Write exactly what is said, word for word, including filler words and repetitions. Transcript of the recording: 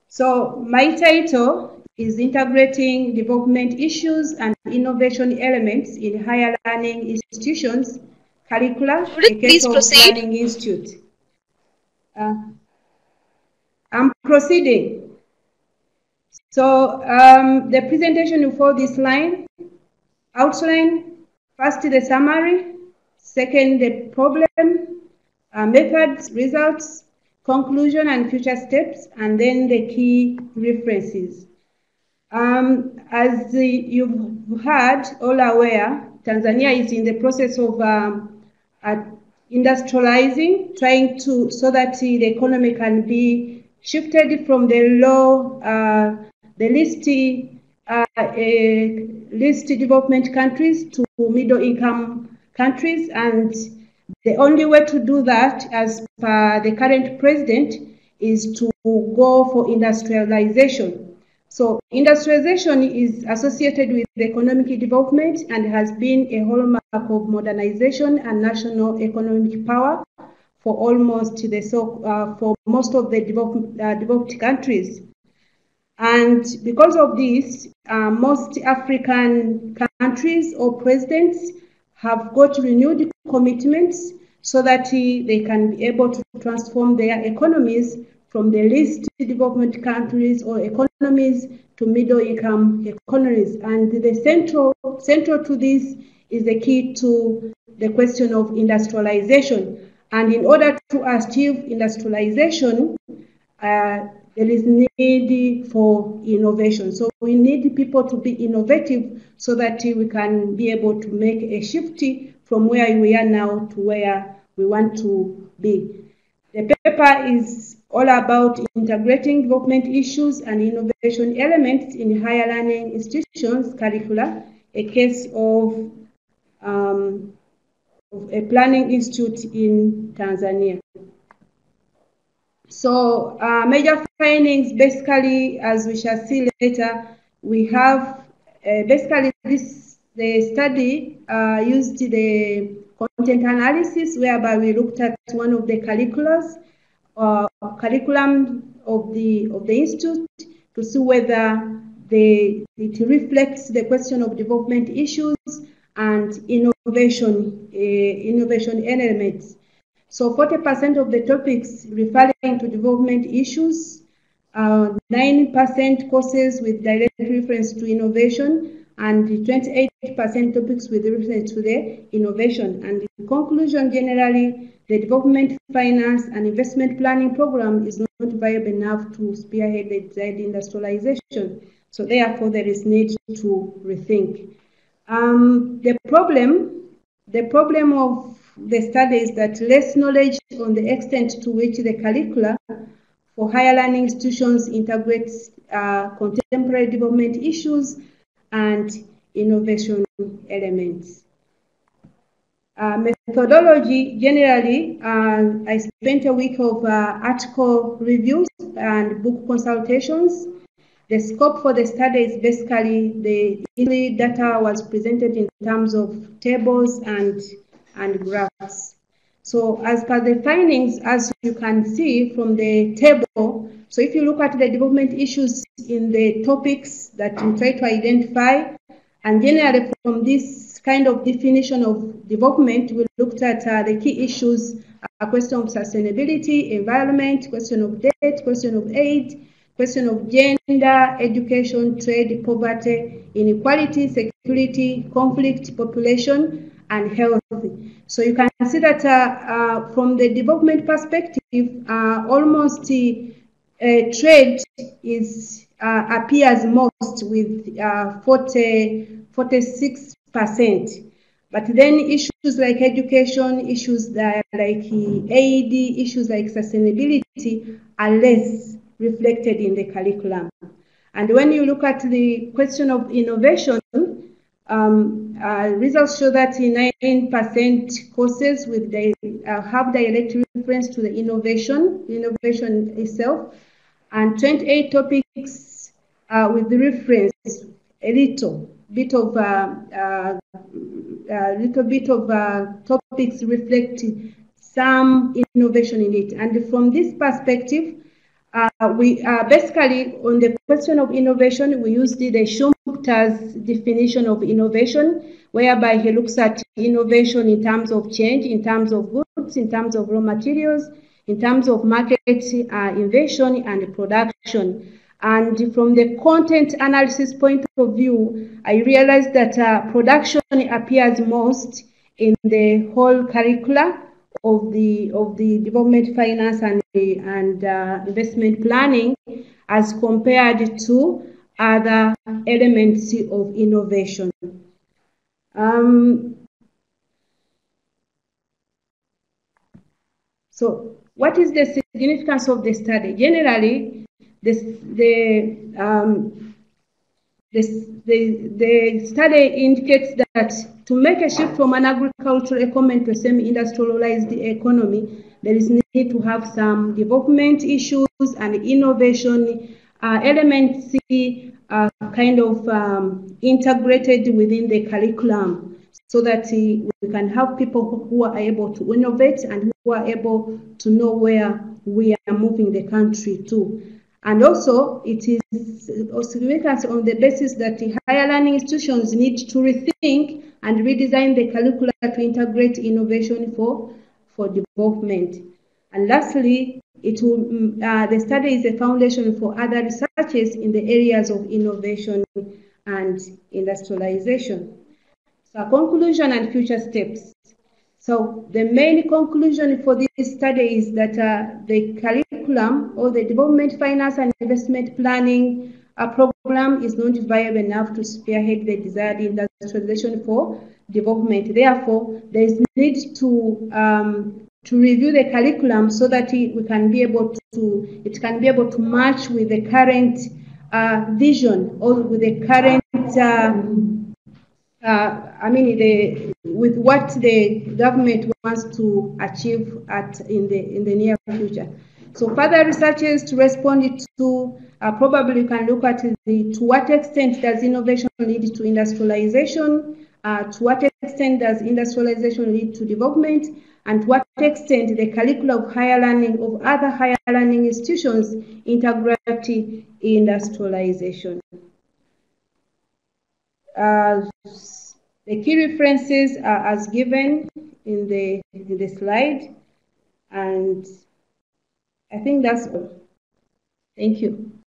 So my title is Integrating Development Issues and Innovation Elements in Higher Learning Institutions, Curricula, a case of Learning Institute. Uh, I'm proceeding. So um, the presentation will follow this line. Outline, first the summary, second the problem, uh, methods, results, conclusion and future steps, and then the key references. Um, as the, you've heard, all aware, Tanzania is in the process of um, uh, industrializing, trying to, so that the economy can be shifted from the low, uh, the least, uh, uh, least development countries to middle income countries. And the only way to do that, as per the current president, is to go for industrialization. So industrialization is associated with economic development and has been a hallmark of modernization and national economic power for almost the so uh, for most of the developed, uh, developed countries. And because of this, uh, most African countries or presidents have got renewed commitments so that uh, they can be able to transform their economies from the least development countries or economies to middle income economies. And the central, central to this is the key to the question of industrialization. And in order to achieve industrialization, uh, there is need for innovation. So we need people to be innovative so that we can be able to make a shift from where we are now to where we want to be. The paper is all about integrating development issues and innovation elements in higher learning institutions curricula, a case of, um, of a planning institute in Tanzania. So uh, major findings, basically, as we shall see later, we have uh, basically this, the study uh, used the content analysis, whereby we looked at one of the curriculums, uh, curriculum of the of the institute to see whether the, it reflects the question of development issues and innovation, uh, innovation elements. So forty percent of the topics referring to development issues, uh, nine percent courses with direct reference to innovation, and twenty-eight percent topics with reference to the innovation. And in conclusion, generally, the development finance and investment planning program is not viable enough to spearhead the desired industrialization. So therefore, there is need to rethink. Um, the problem, the problem of the study is that less knowledge on the extent to which the curricula for higher learning institutions integrates uh, contemporary development issues and innovation elements. Uh, methodology, generally, uh, I spent a week of uh, article reviews and book consultations. The scope for the study is basically the data was presented in terms of tables and and graphs. So as per the findings, as you can see from the table, so if you look at the development issues in the topics that you try to identify, and generally from this kind of definition of development, we looked at uh, the key issues, a question of sustainability, environment, question of debt, question of aid, question of gender, education, trade, poverty, inequality, security, conflict, population, and health. So you can see that uh, uh, from the development perspective, uh, almost uh, trade is uh, appears most with uh, forty, forty-six percent. But then issues like education, issues that like aid, issues like sustainability are less reflected in the curriculum. And when you look at the question of innovation, um, uh, results show that nine percent courses with the, uh, have direct reference to the innovation, innovation itself, and twenty-eight topics uh, with the reference, a little bit of uh, uh, a little bit of uh, topics reflecting some innovation in it. And from this perspective, Uh, we uh, basically, on the question of innovation, we used the Schumpeter's definition of innovation, whereby he looks at innovation in terms of change, in terms of goods, in terms of raw materials, in terms of market uh, invention and production. And from the content analysis point of view, I realized that uh, production appears most in the whole curricula of the of the development finance and and uh, investment planning as compared to other elements of innovation. Um, so, what is the significance of the study? Generally, this, the um, This, the, the study indicates that to make a shift from an agricultural economy to a semi-industrialized economy, there is need to have some development issues and innovation uh, elements uh, kind of um, integrated within the curriculum, so that uh, we can have people who are able to innovate and who are able to know where we are moving the country to. And also, it is significant on the basis that the higher learning institutions need to rethink and redesign the curricula to integrate innovation for, for development. And lastly, it will, uh, the study is a foundation for other researches in the areas of innovation and industrialization. So, conclusion and future steps. So the main conclusion for this study is that uh, the curriculum or the development finance and investment planning uh, program is not viable enough to spearhead the desired industrialization for development. Therefore, there is need to um, to review the curriculum so that it, we can be able to it can be able to match with the current uh, vision or with the current uh, uh, I mean, the, with what the government wants to achieve at in the in the near future. So further researches to respond to uh, probably you can look at the to what extent does innovation lead to industrialization, uh, to what extent does industrialization lead to development, and to what extent the curriculum of higher learning of other higher learning institutions integrate industrialization. Uh, the key references are as given in the in the slide, and I think that's all. Thank you.